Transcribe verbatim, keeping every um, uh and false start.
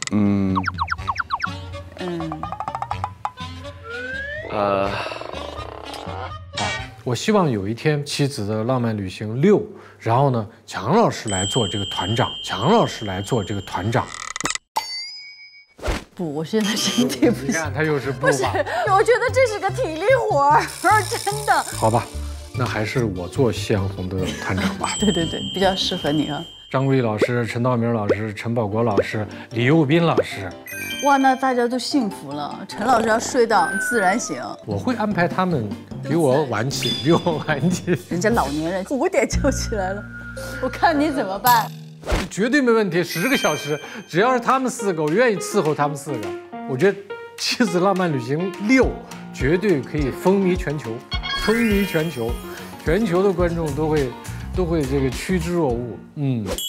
嗯嗯， 呃， 我希望有一天《妻子的浪漫旅行六》，然后呢，强老师来做这个团长，强老师来做这个团长。 不，我现在身体不行。 你看他又是不不是， 吧？ 我觉得这是个体力活儿，真的。 好吧，那还是我做夕阳红的团长吧。 对对对，比较适合你啊。 张国立老师、陈道明老师、陈宝国老师、李幼斌老师， 哇，那大家都幸福了。陈老师要睡到自然醒， 我会安排他们比我晚起，比我晚起， 人家老年人五点就起来了，我看你怎么办。 绝对没问题。十个小时，只要是他们四个，我愿意伺候他们四个。我觉得《妻子浪漫旅行六》绝对可以风靡全球，风靡全球，全球的观众都会都会这个趋之若鹜。嗯。